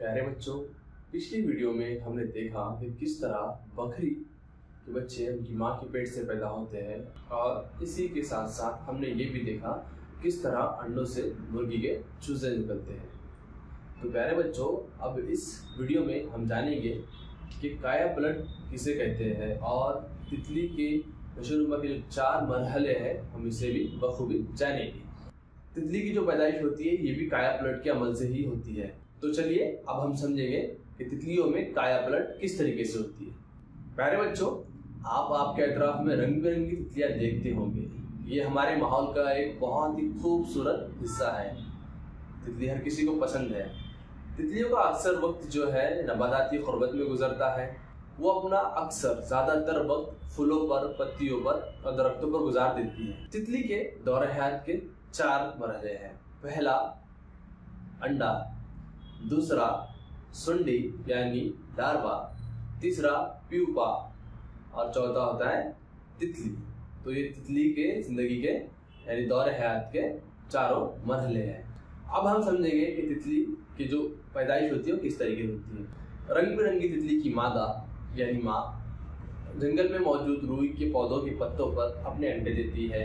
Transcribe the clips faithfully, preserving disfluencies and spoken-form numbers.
प्यारे बच्चों, पिछली वीडियो में हमने देखा कि किस तरह बकरी के बच्चे उनकी माँ के पेट से पैदा होते हैं और इसी के साथ साथ हमने ये भी देखा किस तरह अंडों से मुर्गी के चूजे निकलते हैं। तो प्यारे बच्चों, अब इस वीडियो में हम जानेंगे कि कायापलट किसे कहते हैं और तितली के नशोनुमा के जो चार मरहले हैं हम इसे भी बखूबी जानेंगे। तितली की जो पैदाइश होती है ये भी कायापलट के अमल से ही होती है। तो चलिए अब हम समझेंगे कि तितलियों में कायापलट किस तरीके से होती है। प्यारे बच्चों, आप आपके अतराफ में रंग बिरंगी तितलियां देखते होंगे। ये हमारे माहौल का एक बहुत ही खूबसूरत हिस्सा है। तितली हर किसी को पसंद है। तितलियों का अक्सर वक्त जो है नबाताती खुरबत में गुजरता है। वो अपना अक्सर ज्यादातर वक्त फूलों पर, पत्तियों पर और दरख्तों पर गुजार देती है। तितली के दौरे हयात के चार मरहले हैं। पहला अंडा, दूसरा सुंडी यानी लार्वा, तीसरा प्यूपा और चौथा होता है तितली। तो ये तितली के जिंदगी के यानी दौरे हयात के चारों मरहले हैं। अब हम समझेंगे कि तितली की जो पैदाइश होती है वो किस तरीके से होती है। रंग बिरंगी तितली की मादा यानी माँ जंगल में मौजूद रुई के पौधों के पत्तों पर अपने अंडे देती है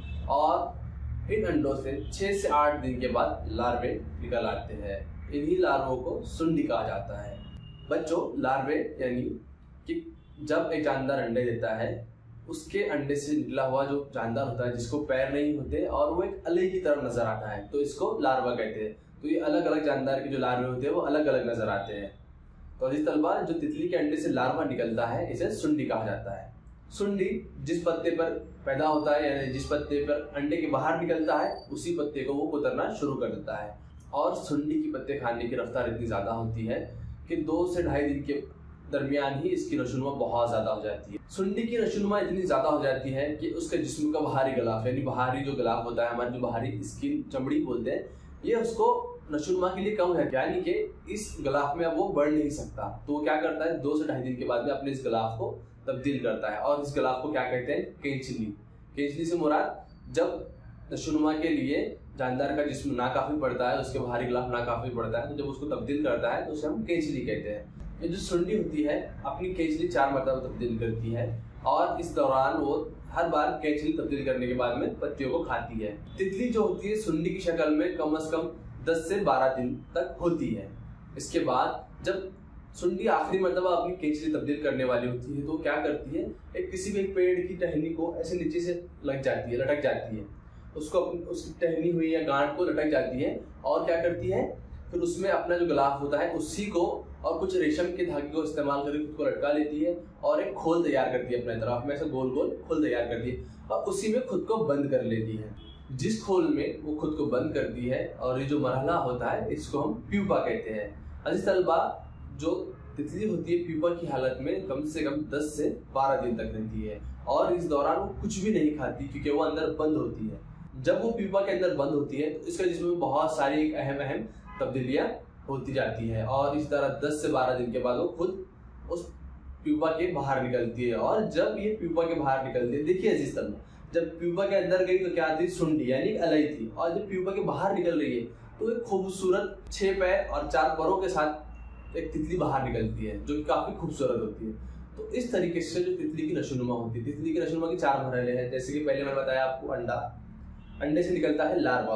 और इन अंडों से छह से आठ दिन के बाद लार्वे निकल आते हैं। इन्हीं लार्वों को सुंडी कहा जाता है। बच्चों, लार्वे यानी कि जब एक जानदार अंडे देता है उसके अंडे से निकला हुआ जो जानदार होता है जिसको पैर नहीं होते और वो एक अलग की तरह नजर आता है तो इसको लार्वा कहते हैं। तो ये अलग अलग जानदार के जो लार्वे होते हैं वो अलग अलग नजर आते हैं। तो अजीज तलबा, जो तितली के अंडे से लार्वा निकलता है इसे सुंडी कहा जाता है। सुंडी जिस पत्ते पर पैदा होता है यानी जिस पत्ते पर अंडे के बाहर निकलता है उसी पत्ते को वो कुतरना शुरू कर देता है। और सुंडी की पत्ते खाने की रफ्तार इतनी ज्यादा होती है कि दो से ढाई दिन के दरमियान ही इसकी नशोनुमा बहुत ज्यादा हो जाती है। सुंडी की नशोनुमा इतनी ज्यादा हो जाती है कि उसके जिस्म का बाहरी गलाफ यानी बाहरी जो गलाफ होता है, हमारी जो बाहरी स्किन चमड़ी बोलते हैं, ये उसको नशोनुमा के लिए कम है, यानी कि इस गलाफ में अब वो बढ़ नहीं सकता। तो वो क्या करता है, दो से ढाई दिन के बाद में अपने इस गलाफ को तब्दील करता है और इस गलाफ को क्या कहते हैं, केंचली। केंचली से मुराद जब नशोनुमा के लिए जानदार का जिस्म नाकाफी पड़ता है, उसके बाहरी गलाफ नाकाफी पड़ता है, तो जब उसको तब्दील करता है तो उसे हम केंचली कहते हैं। ये जो सुंडी होती है अपनी केंचली चार मरतबा तब्दील करती है और इस दौरान वो हर बार केंचली तब्दील करने के बाद में पत्तियों को खाती है। तितली जो होती है सुंडी की शक्ल में कम से कम दस से बारह दिन तक होती है। इसके बाद जब सुंडी आखिरी मरतबा अपनी केंचली तब्दील करने वाली होती है तो क्या करती है, एक किसी भी एक पेड़ की टहनी को ऐसे नीचे से लग जाती है, लटक जाती है, उसको उसकी टहनी हुई या गांठ को लटक जाती है और क्या करती है, फिर उसमें अपना जो गलाफ होता है उसी को और कुछ रेशम के धागे को इस्तेमाल करके खुद को लटका लेती है और एक खोल तैयार करती है अपने तरफ में, ऐसा गोल गोल खोल तैयार करती है और उसी में खुद को बंद कर लेती है। जिस खोल में वो खुद को बंद करती है और ये जो मरहला होता है इसको हम प्यूपा कहते हैं। अजीज तलबा, जो तितली होती है प्यूपा की हालत में कम से कम दस से बारह दिन तक रहती है और इस दौरान वो कुछ भी नहीं खाती क्योंकि वो अंदर बंद होती है। जब वो प्यूपा के अंदर बंद होती है तो इसके जिस्म में बहुत सारी एक अहम अहम तब्दीलियां होती जाती है और इस तरह दस से बारह दिन के बाद वो खुद उस प्यूपा के बाहर निकलती है। और जब ये प्यूपा के बाहर निकलती है, देखिए अजीज तलबा, जब प्यूपा के अंदर गई तो क्या थी, सुंडी यानी अलई थी, और जब प्यूपा के बाहर निकल रही है तो एक खूबसूरत छह पैर और चार परों के साथ एक तितली बाहर निकलती है जो कि काफी खूबसूरत होती है। तो इस तरीके से जो तितली की नशोनुमा होती है, तितली की नशोनुमा के चार मरहले हैं। जैसे कि पहले मैंने बताया आपको, अंडा, अंडे से निकलता है लार्वा,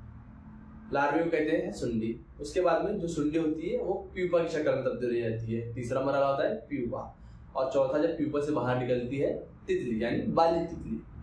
लार्वे को कहते हैं सुंडी। उसके बाद में जो सुंडी होती है वो प्यूपा की शक्ल में तब्दील हो जाती है। तीसरा मरहला होता है प्यूपा और चौथा जब प्यूपा से बाहर निकलती है तितली यानी बाली तितली।